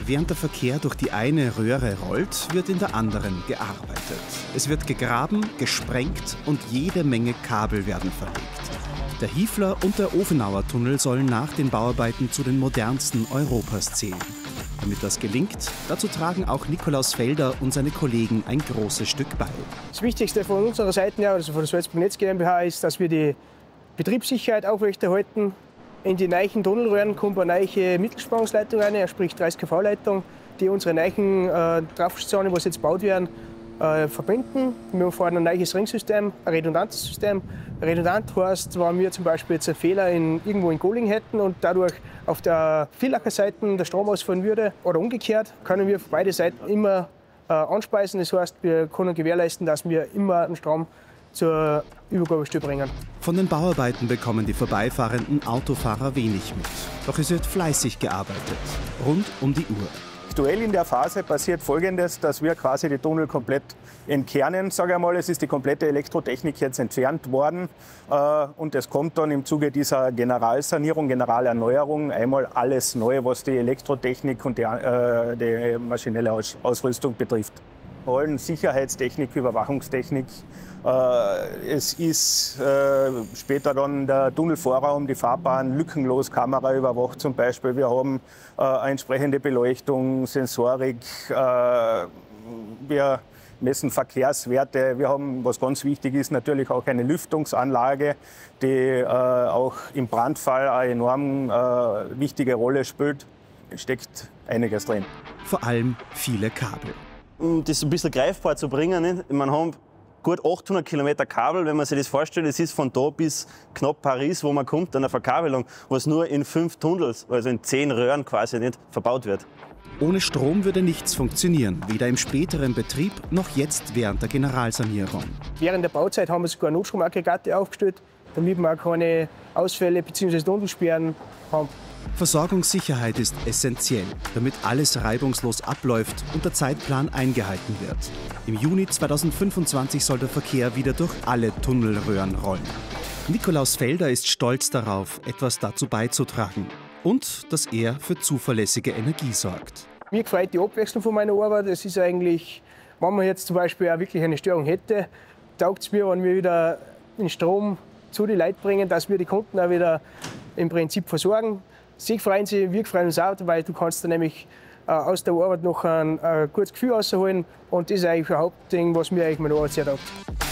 Während der Verkehr durch die eine Röhre rollt, wird in der anderen gearbeitet. Es wird gegraben, gesprengt und jede Menge Kabel werden verlegt. Der Hiefler und der Ofenauer Tunnel sollen nach den Bauarbeiten zu den modernsten Europas zählen. Damit das gelingt, dazu tragen auch Nikolaus Felder und seine Kollegen ein großes Stück bei. Das Wichtigste von unserer Seite, also von der Salzburg Netz GmbH, ist, dass wir die Betriebssicherheit aufrechterhalten. In die neuen Tunnelröhren kommt eine neue Mittelspannungsleitung rein, sprich 30 kV-Leitung, die unsere neuen Trafosttionen, die jetzt gebaut werden, verbinden. Wir fahren ein neues Ringsystem, ein redundantes System. Redundant heißt, wenn wir zum Beispiel jetzt einen Fehler irgendwo in Goling hätten und dadurch auf der Villacher Seite der Strom ausfallen würde oder umgekehrt, können wir auf beide Seiten immer anspeisen. Das heißt, wir können gewährleisten, dass wir immer einen Strom zur Übergabestelle bringen. Von den Bauarbeiten bekommen die vorbeifahrenden Autofahrer wenig mit. Doch es wird fleißig gearbeitet, rund um die Uhr. Aktuell in der Phase passiert Folgendes, dass wir quasi die Tunnel komplett entkernen, sage ich mal. Es ist die komplette Elektrotechnik jetzt entfernt worden und es kommt dann im Zuge dieser Generalsanierung, Generalerneuerung einmal alles neu, was die Elektrotechnik und die maschinelle Ausrüstung betrifft. Allen Sicherheitstechnik, Überwachungstechnik. Es ist später dann der Tunnelvorraum, die Fahrbahn lückenlos Kamera überwacht zum Beispiel. Wir haben entsprechende Beleuchtung, Sensorik. Wir messen Verkehrswerte. Wir haben, was ganz wichtig ist, natürlich auch eine Lüftungsanlage, die auch im Brandfall eine enorm wichtige Rolle spielt. Es steckt einiges drin. Vor allem viele Kabel. Um das ein bisschen greifbar zu bringen, ne? Wir haben gut 800 Kilometer Kabel, wenn man sich das vorstellt. Es ist von da bis knapp Paris, wo man kommt, an der Verkabelung, was nur in 5 Tunnels, also in 10 Röhren quasi nicht verbaut wird. Ohne Strom würde nichts funktionieren, weder im späteren Betrieb noch jetzt während der Generalsanierung. Während der Bauzeit haben wir sogar Notstromaggregate aufgestellt, damit wir auch keine Ausfälle bzw. Tunnelsperren haben. Versorgungssicherheit ist essentiell, damit alles reibungslos abläuft und der Zeitplan eingehalten wird. Im Juni 2025 soll der Verkehr wieder durch alle Tunnelröhren rollen. Nikolaus Felder ist stolz darauf, etwas dazu beizutragen und dass er für zuverlässige Energie sorgt. Mir gefällt die Abwechslung von meiner Arbeit. Es ist eigentlich, wenn man jetzt zum Beispiel auch wirklich eine Störung hätte, taugt es mir, wenn wir wieder den Strom zu den Leuten bringen, dass wir die Kunden auch wieder im Prinzip versorgen. Sie freuen sich, wir freuen uns auch, weil du kannst dann nämlich aus der Arbeit noch ein gutes Gefühl rausholen. Und das ist eigentlich ein Hauptding, was mir eigentlich meine Arbeit sehr taugt.